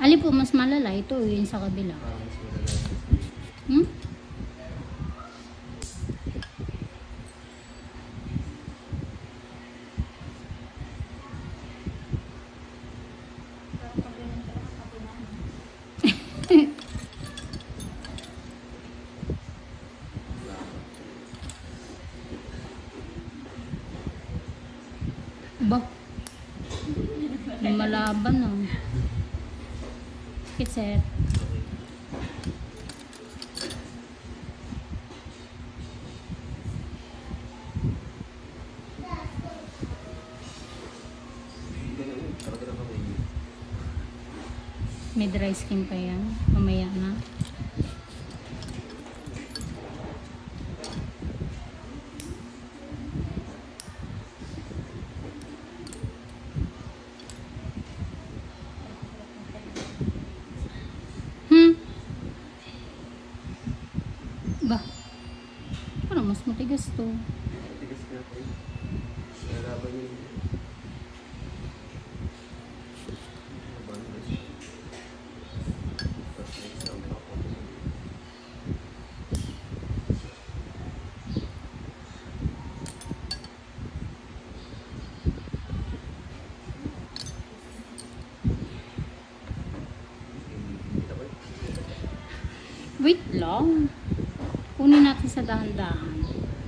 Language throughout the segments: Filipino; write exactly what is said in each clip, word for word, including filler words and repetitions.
Alin po mas malala? Ito o yun sa kabila? Parang mas malala. Hmm? Ba? Lumalaban ah. Sakit sir. May dry skin pa yan. Mamaya na. Ba? Parang mas matigas to. Matigas nga po. Nalaban yun. Wait lang. Kunin natin sa dahan-dahan.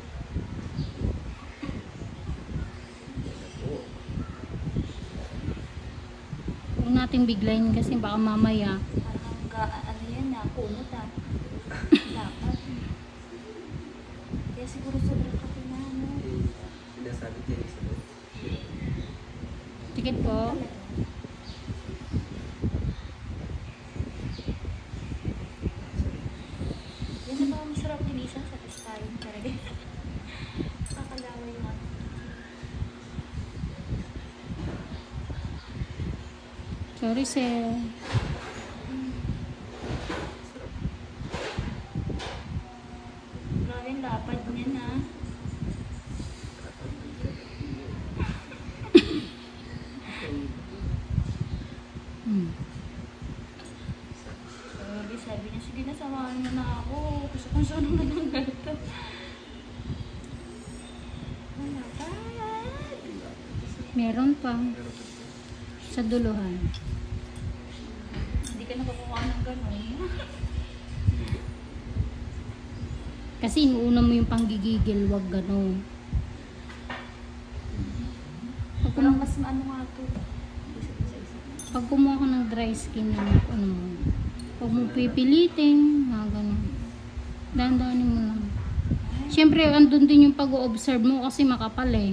Huwag natin biglayin kasi baka mamaya. Parang ka, ano yan na, punot ah. Dapat. Kaya siguro sobrang kape na, ano. Sinasabi niya isa doon. Tikit po. Yan na ba ang masarap linisan sa testayin talaga. Kakalaway yung ano. Sorry sir. Grabe yung lapad niya na. Hmm. Grabe, sabi niya, sige na, samahan mo na ako. Gusto kong sunod na ng ganito. Wala pa. Meron pa. Sa duluhan. Hindi ka nakakuha ng gano'n. Kasi inuuna mo yung panggigigil, wag gano'n. Pag, Parang kum mas ano nga ito. pag kumuha ka ng dry skin na ano mo, huwag mo pipilitin, mga gano'n. Dahan-dahanin mo lang. Siyempre, andun din yung pag-o-observe mo kasi makapal eh.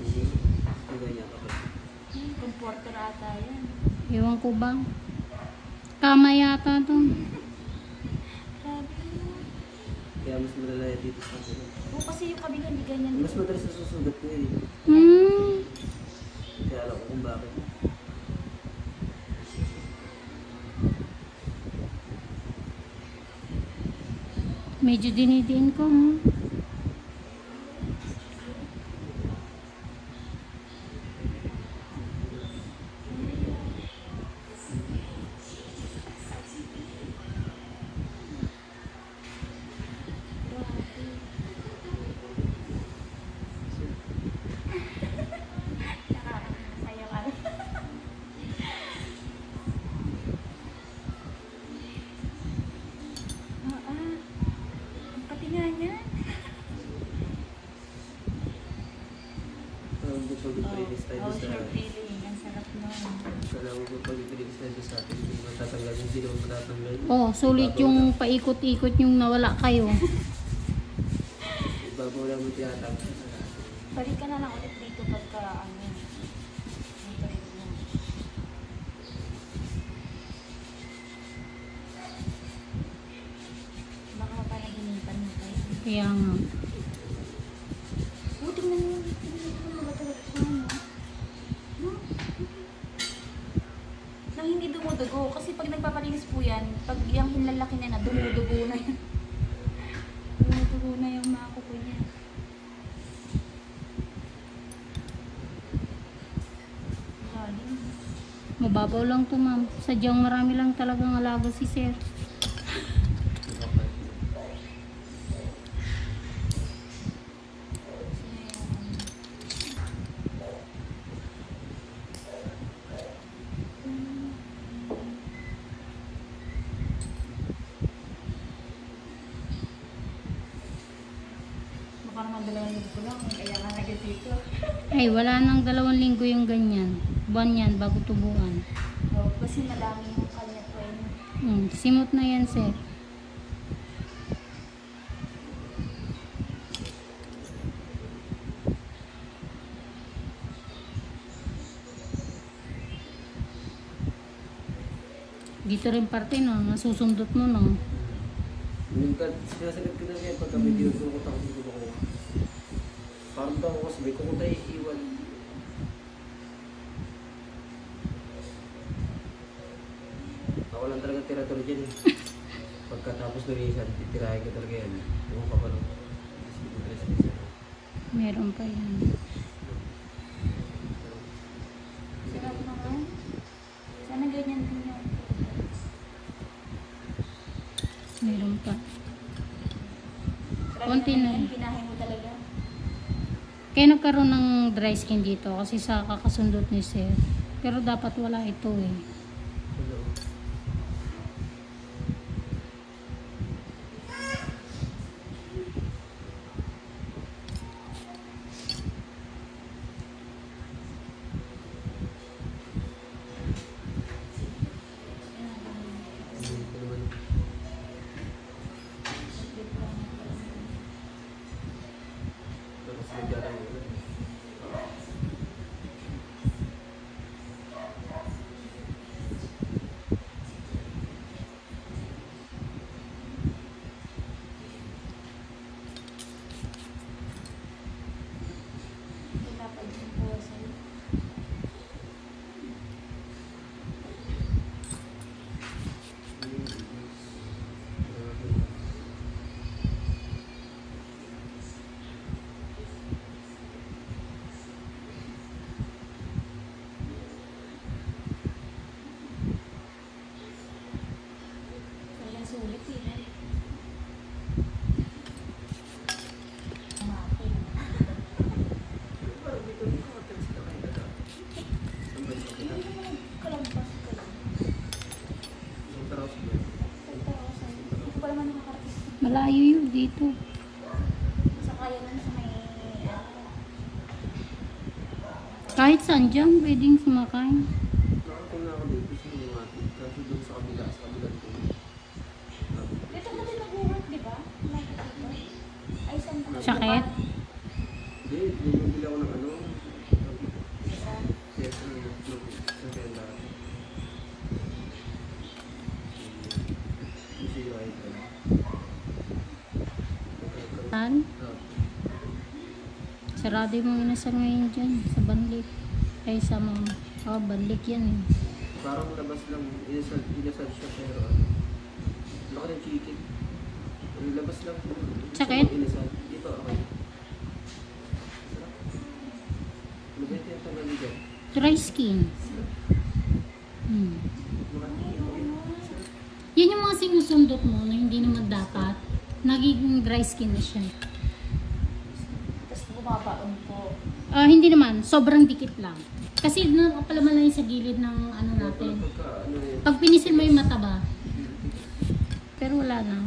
Comforter ata yan. Ewan ko ba? Kama yata to. Grabe. Kaya mas malala dito sa akin. Oo, kasi yung kabila hindi ganyan. Mas madalas sa susugat ko eh. Hmm. Kaya alam ko kung bakit. Medyo dinidiin ko. Hmm. Nakakasaya ka. Ah, ah. Ang pati nga niya. Alam ko pag i-release tayo Oh, sa... sure feeling. Ang sarap nun. Alam ko pag i-release tayo sa atin, hindi matatanggal, hindi naman matatanggal. Oh, sulit yung paikot-ikot yung nawala kayo. Bago lang mo tinatanggal. Balik ka na lang ulit dito pagka ano. Dito rin mo. Baka mapanaginipan mo tayo. Kaya nga. Oh, tingnan mo. Tingnan mo mga talaga siya, no? No? Nang hindi dumudugo. Kasi pag nagpapalinis po yan, pag yung hinlalaki na na, dumudugo na yan. Dumudugo na yung mga kuko niya. Mababa mababaw lang to ma'am. Sadyang marami lang talagang alaga si sir. Okay. Baka naman dalawang linggo lang, kaya nga naging dito. Ay, wala nang dalawang linggo yung ganyan. Buwan yan, bago tubuan. Oh, kasi madami yung kanya po yun. Hmm, simot na yan sir. Dito rin parte no, nasusundot mo no. Minsan, sinasagot ko na rin pagka may dinudukot ako dito ako. Parang daw ako sabi, kung tayo iiwan. Ako lang talaga tira-tira dyan eh. Pagkatapos ng reason, titirahin ko talaga yan. Ewan ka pa lang. Meron pa yan. Sarap naman. Sana ganyan din yung Meron pa. sarap Konti naman na. yan, pinahin mo talaga. Kaya nagkaroon ng dry skin dito kasi sa kakasundot ni sir. Pero dapat wala ito eh. Hello. Ito naman. Pero sa nagyara mo na. Dapat yung puwasan. Talagang sulit eh. Mati. Parang dito, dito ka tayo sila kayo na. Saan ba yung sakit? Kalampas ka lang. Isang taraw sila. Hindi ko pa naman nakakarating. Malayo yun dito. Sa kaya lang sa may... ano, Kahit saan dyan, pwedeng sumakay. Nakarating na ako dito sa Lumati. Kaso doon sa kabila, sa kabila dito. dito ka din nag-work, di ba? Nakikita ko. Ay, saan ka? Sakit? Hindi, bumibili ako ng ano. Yes, ano, no, sa tenda. Easy ride ka. Saan? Ah, Sarado yung mga inasal ngayon dyan sa Banlik. Ay sa mga... Oh, Banlik yan eh. Parang labas lang, inasal, inasal siya pero ano. Laki ng chicken. Yung labas lang. Sakit? Inasal. Dito, okay. Sarap. Lugay ito yung tagal dyan. Dry skin. Hmm. Sarap. Yan yung mga sinusundot mo na hindi naman dapat. Nagiging dry skin na siya. Tapos bumabaon po. Ah, hindi naman. Sobrang dikit lang. Kasi nakapalaman lang yung sa gilid ng ano natin. Pagka, ano yun. Pag pinisil mo yung mataba. Pero wala na.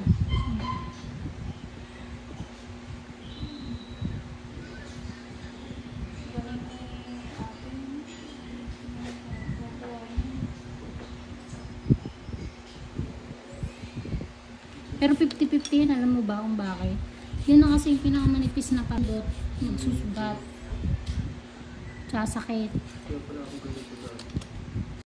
Galing ni atin. Pero fifty fifty yan. Alam mo ba kung bakit? Yan na kasi yung pinakamanipis na pandot. Magsusugat. Tsaka sakit. Kaya pala ako ganito dati.